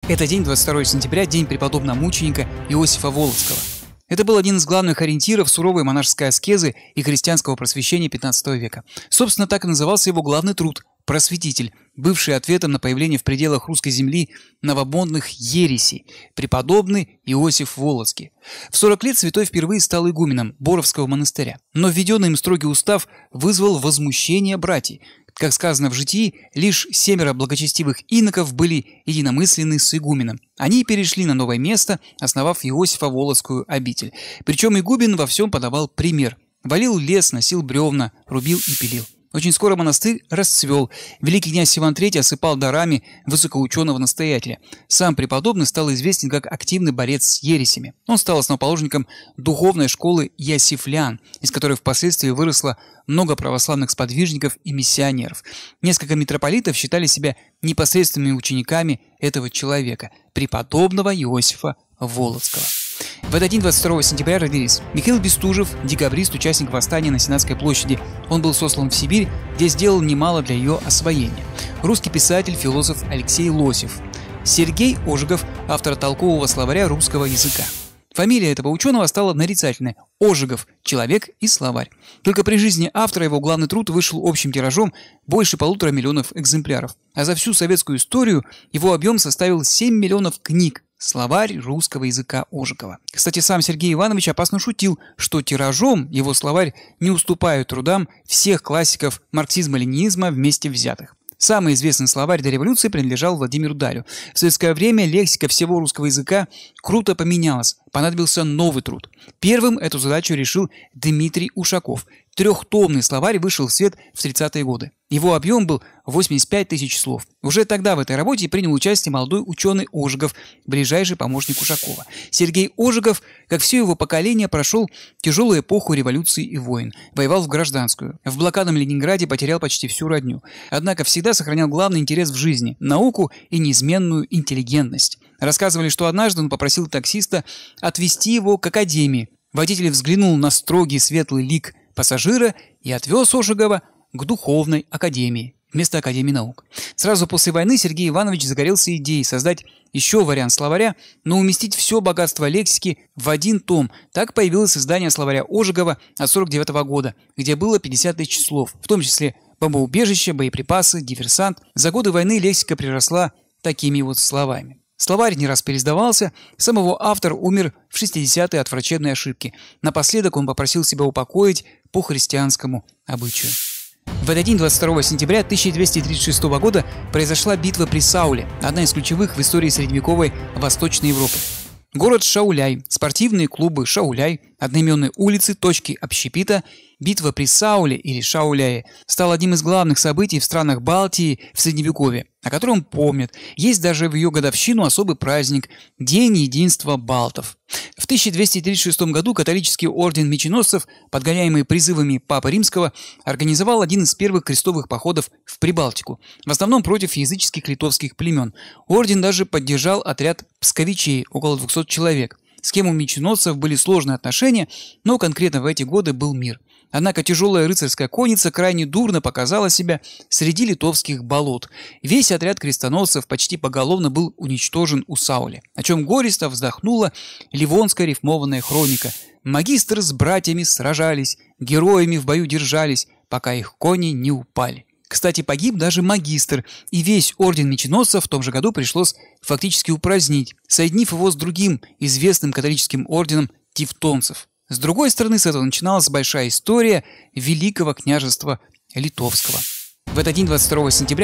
Это день 22 сентября, день преподобного мученика Иосифа Волоцкого. Это был один из главных ориентиров суровой монашеской аскезы и христианского просвещения XV века. Собственно, так и назывался его главный труд «Просветитель», бывший ответом на появление в пределах русской земли новомодных ересей, преподобный Иосиф Волоцкий. В 40 лет святой впервые стал игуменом Боровского монастыря, но введенный им строгий устав вызвал возмущение братьев. Как сказано в житии, лишь 7 благочестивых иноков были единомысленны с игуменом. Они перешли на новое место, основав Иосифа Волоцкую обитель. Причем игумен во всем подавал пример. Валил лес, носил бревна, рубил и пилил. Очень скоро монастырь расцвел. Великий князь Иван III осыпал дарами высокоученого-настоятеля. Сам преподобный стал известен как активный борец с ересями. Он стал основоположником духовной школы Иосифлян, из которой впоследствии выросло много православных сподвижников и миссионеров. Несколько митрополитов считали себя непосредственными учениками этого человека, преподобного Иосифа Волоцкого. В этот день, 22 сентября, родились Михаил Бестужев, декабрист, участник восстания на Сенатской площади. Он был сослан в Сибирь, где сделал немало для ее освоения. Русский писатель, философ Алексей Лосев. Сергей Ожегов, автор толкового словаря русского языка. Фамилия этого ученого стала нарицательной – Ожегов, человек и словарь. Только при жизни автора его главный труд вышел общим тиражом больше 1,5 миллиона экземпляров. А за всю советскую историю его объем составил 7 миллионов книг. Словарь русского языка Ожегова. Кстати, сам Сергей Иванович опасно шутил, что тиражом его словарь не уступает трудам всех классиков марксизма-ленинизма вместе взятых. Самый известный словарь до революции принадлежал Владимиру Далю. В советское время лексика всего русского языка круто поменялась, понадобился новый труд. Первым эту задачу решил Дмитрий Ушаков. 3-томный словарь вышел в свет в 30-е годы. Его объем был 85 тысяч слов. Уже тогда в этой работе принял участие молодой ученый Ожегов, ближайший помощник Ушакова. Сергей Ожегов, как все его поколение, прошел тяжелую эпоху революции и войн, воевал в гражданскую. В блокадном Ленинграде потерял почти всю родню. Однако всегда сохранял главный интерес в жизни – науку и неизменную интеллигентность. Рассказывали, что однажды он попросил таксиста отвезти его к академии. Водитель взглянул на строгий светлый лик пассажира и отвез Ожегова к духовной академии вместо Академии наук. Сразу после войны Сергей Иванович загорелся идеей создать еще вариант словаря, но уместить все богатство лексики в один том. Так появилось издание словаря Ожегова от 1949 года, где было 50 тысяч слов, в том числе бомбоубежище, боеприпасы, диверсант. За годы войны лексика приросла такими вот словами. Словарь не раз переиздавался, сам его автор умер в 60-е от врачебной ошибки. Напоследок он попросил себя упокоить по христианскому обычаю. В этот день, 22 сентября 1236 года, произошла битва при Сауле, одна из ключевых в истории средневековой Восточной Европы. Город Шауляй, спортивные клубы Шауляй, одноименные улицы, точки общепита. Битва при Сауле или Шауляе стала одним из главных событий в странах Балтии в Средневековье, о котором помнят. Есть даже в ее годовщину особый праздник – День единства балтов. В 1236 году католический орден меченосцев, подгоняемый призывами Папы Римского, организовал один из первых крестовых походов в Прибалтику, в основном против языческих литовских племен. Орден даже поддержал отряд псковичей, около 200 человек, с кем у меченосцев были сложные отношения, но конкретно в эти годы был мир. Однако тяжелая рыцарская конница крайне дурно показала себя среди литовских болот. Весь отряд крестоносцев почти поголовно был уничтожен у Сауля, о чем горестно вздохнула ливонская рифмованная хроника. Магистры с братьями сражались, героями в бою держались, пока их кони не упали. Кстати, погиб даже магистр, и весь орден меченосцев в том же году пришлось фактически упразднить, соединив его с другим известным католическим орденом тевтонцев. С другой стороны, с этого начиналась большая история Великого княжества Литовского. В этот день, 22 сентября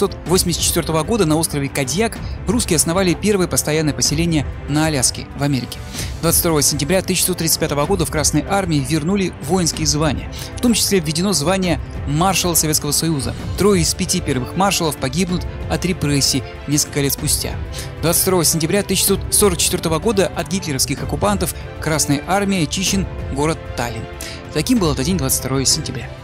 1784 года, на острове Кадьяк русские основали первое постоянное поселение на Аляске, в Америке. 22 сентября 1635 года в Красной армии вернули воинские звания. В том числе введено звание маршала Советского Союза. 3 из 5 первых маршалов погибнут от репрессий несколько лет спустя. 22 сентября 1644 года от гитлеровских оккупантов Красной армией очищен город Таллин. Таким был этот день, 22 сентября.